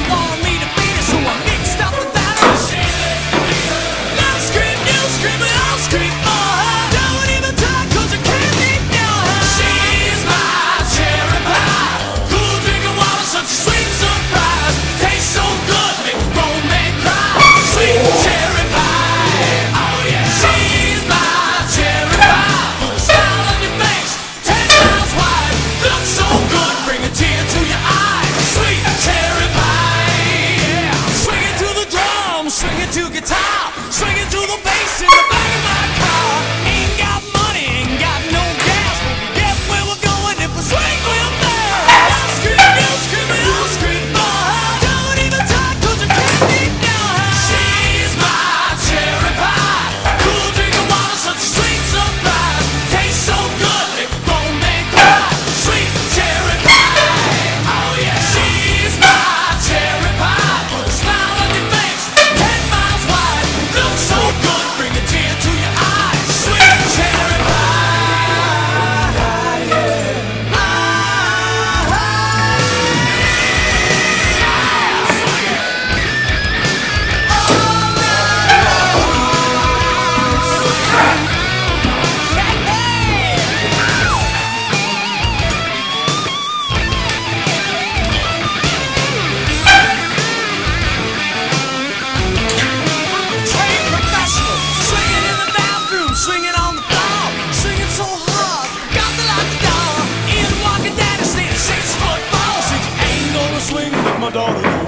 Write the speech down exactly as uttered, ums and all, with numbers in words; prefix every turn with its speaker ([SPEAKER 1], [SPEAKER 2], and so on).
[SPEAKER 1] wanted me to beat it, so I mixed up the battles. Now scream, you scream, and I'll scream for her. Don't even try, cause you can't ignore her. She's my cherry pie, cool drinking water, such a sweet surprise. Tastes so good, make a grown man cry. Sweet cherry pie, oh yeah. She's my cherry pie, put a smile on your face, ten miles wide. Looks so good, bring a tear to your eye. Sweet cherry pie, yeah. Swing it to the drum, swing it to guitar, swing it to the bass in the back of my car. Ain't got money, ain't got no gas, but we get where we're going if we swing real fast. I'll scream, you scream, and I'll scream for her. Don't even talk, cause you can't ignore her. She's my cherry pie, cool drinking water, such a sweet surprise. Tastes so good, make a grown man cry. Sweet cherry pie, oh yeah. She's my cherry pie, put a smile on your face, ten miles wide. Looks so good, bring a tear to your eye. Sweet cherry pie, yeah. Ah, trained professional, swinging in the bathroom, swinging on the floor, swinging so hard, got to lock the door. In walking daddy, staying six foot four. Said you ain't gonna swing with my daughter no